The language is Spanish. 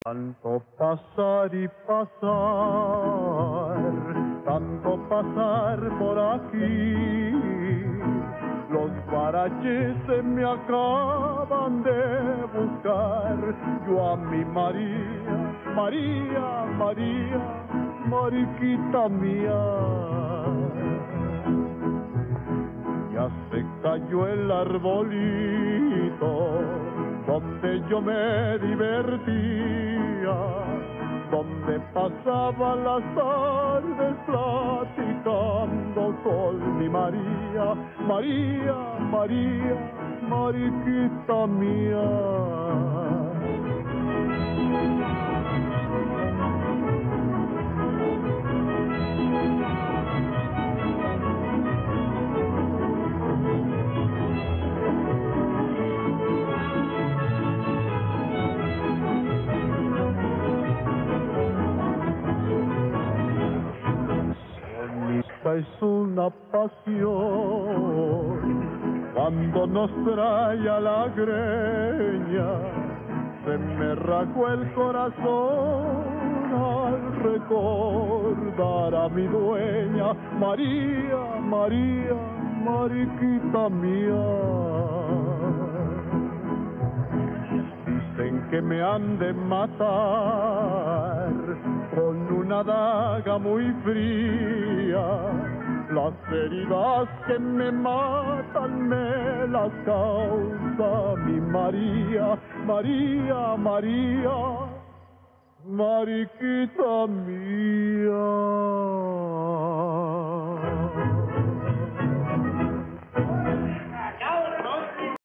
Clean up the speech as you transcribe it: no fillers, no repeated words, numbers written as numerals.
Tanto pasar y pasar, tanto pasar por aquí. Los guaraches se me acaban de buscar. Yo a mi María, María, María, mariquita mía. Ya se cayó el arbolito donde yo me divertía, donde pasaba las tardes platicando con mi María, María, María, mariquita mía. Es una pasión cuando nos trae a la greña, se me rasgó el corazón al recordar a mi dueña, María, María, mariquita mía. Dicen que me han de matar con una daga muy fría. Las heridas que me matan me las causa mi María, María, María, mariquita mía.